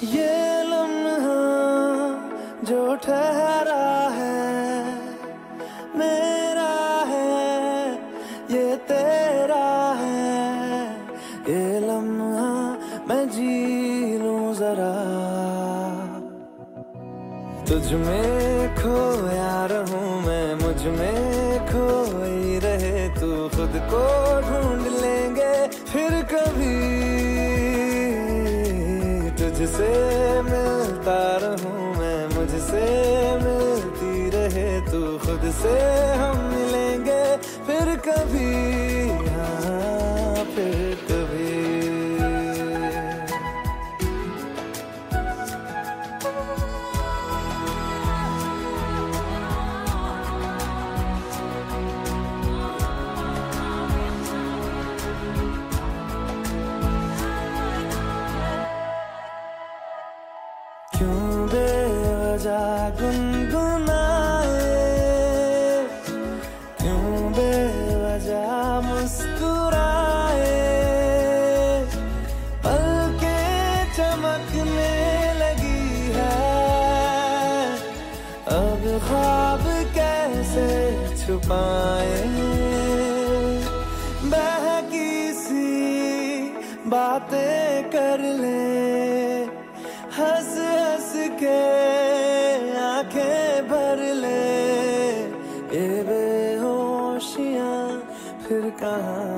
ये लम्हा जो ठहरा है मेरा है, ये तेरा है। ये लम्हा मैं जी लूं जरा, तुझ में खोया रहूं मैं, मुझ में खोई रहे तू। खुद को ढूंढ लेंगे फिर कभी, तुझसे मिलता रहूं मैं, मुझसे मिलती रहे तू। खुद से हम मिलेंगे फिर कभी, हाँ फिर कभी। क्यों बेवजह गुनगुनाए, क्यों बेवजह मुस्कुराए। पलकें चमकने लगी है, अब ख्वाब कैसे छुपाए। बहकी सी बातें कर ले, हंस हंस के आंखें भर ले। ये बेहोशियां फिर कहाँ